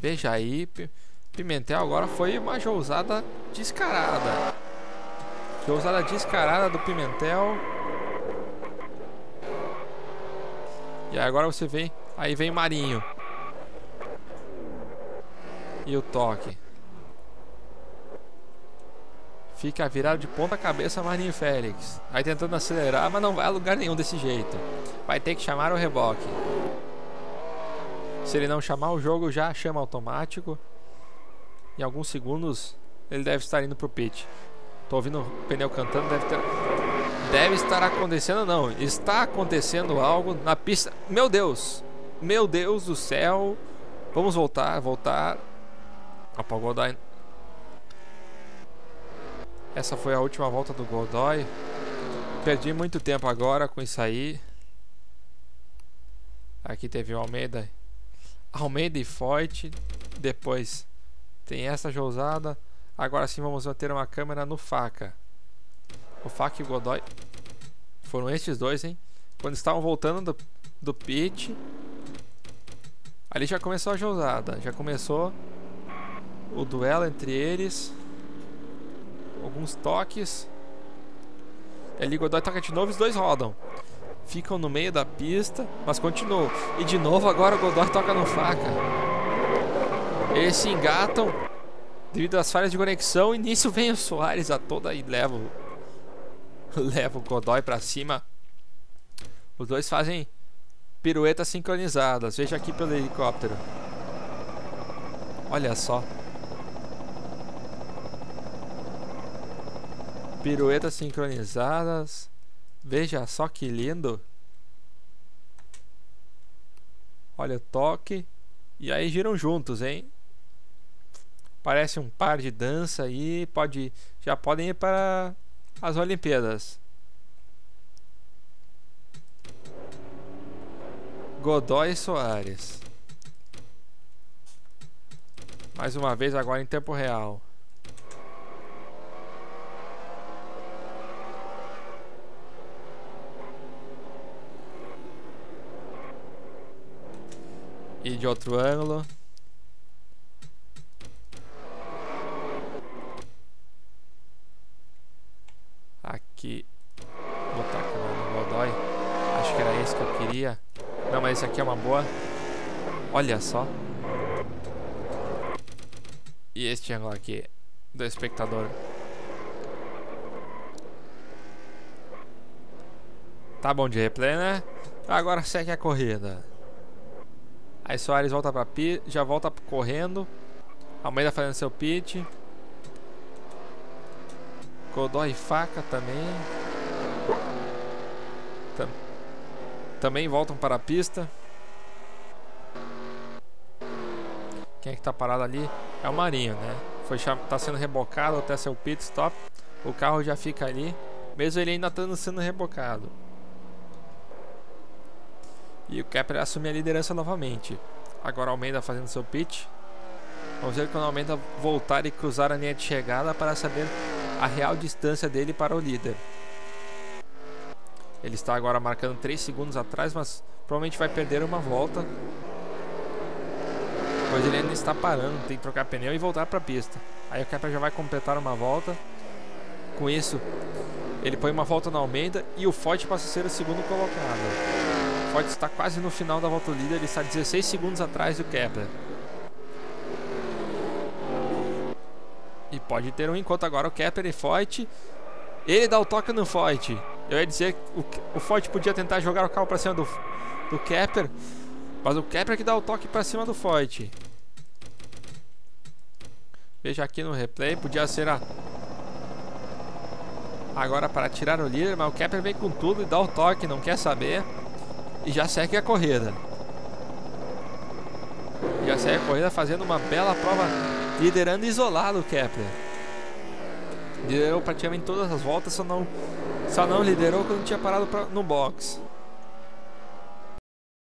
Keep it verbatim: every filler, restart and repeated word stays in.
Veja aí, Pimentel agora foi uma jousada descarada. Jousada descarada do Pimentel. E agora você vem, aí vem Marinho. E o toque. Fica virado de ponta cabeça Marinho Félix. Aí tentando acelerar, mas não vai a lugar nenhum desse jeito. Vai ter que chamar o reboque. Se ele não chamar, o jogo já chama automático. Em alguns segundos ele deve estar indo pro pit. Tô ouvindo o pneu cantando, deve ter... Deve estar acontecendo, não. Está acontecendo algo na pista. Meu Deus! Meu Deus do céu! Vamos voltar, voltar. Opa, o Godoy. Essa foi a última volta do Godoy. Perdi muito tempo agora com isso aí. Aqui teve o Almeida. Almeida e Foyt. Depois tem essa jousada. Agora sim vamos ter uma câmera no Faca. O Faca e o Godoy foram estes dois, hein? Quando estavam voltando do, do pit. Ali já começou a jousada. Já começou o duelo entre eles. Alguns toques. Ali Godoy toca de novo, os dois rodam. Ficam no meio da pista, mas continuam. E de novo agora o Godoy toca no Faca. Eles se engatam devido às falhas de conexão. E nisso vem o Soares a toda e leva, leva o Godoy pra cima. Os dois fazem piruetas sincronizadas. Veja aqui pelo helicóptero. Olha só. Piruetas sincronizadas. Veja só que lindo. Olha o toque. E aí giram juntos, hein? Parece um par de dança aí. Pode, já podem ir para as Olimpíadas. Godoy e Soares. Mais uma vez agora em tempo real. E de outro ângulo. Aqui. Vou botar a câmera no Godoy. Acho que era esse que eu queria. Não, mas esse aqui é uma boa. Olha só. E este ângulo aqui do espectador. Tá bom de replay, né? Agora segue a corrida. Aí Soares volta pra pit, já volta correndo. Almeida fazendo seu pit. Godoy e Faca também. Tam também voltam para a pista. Quem é que tá parado ali? É o Marinho, né? Foi, tá sendo rebocado até seu pit stop. O carro já fica ali, mesmo ele ainda estando sendo rebocado. E o Kepler assume a liderança novamente. Agora Almeida fazendo seu pitch. Vamos ver quando Almeida voltar e cruzar a linha de chegada para saber a real distância dele para o líder. Ele está agora marcando três segundos atrás, mas provavelmente vai perder uma volta, pois ele ainda está parando, tem que trocar pneu e voltar para a pista. Aí o Kepler já vai completar uma volta. Com isso, ele põe uma volta na Almeida e o Foyt passa a ser o segundo colocado. O Foyt está quase no final da volta líder, ele está dezesseis segundos atrás do Kepler. E pode ter um encontro agora o Kepler e Foyt. Ele dá o toque no Foyt. Eu ia dizer que o, o Foyt podia tentar jogar o carro para cima do, do Kepler, mas o Kepler que dá o toque para cima do Foyt. Veja aqui no replay, podia ser a... agora para tirar o líder, mas o Kepler vem com tudo e dá o toque, não quer saber. E já segue a corrida. Já segue a corrida fazendo uma bela prova, liderando isolado o Kepler. Liderou praticamente todas as voltas, só não, só não liderou quando tinha parado pra, no box.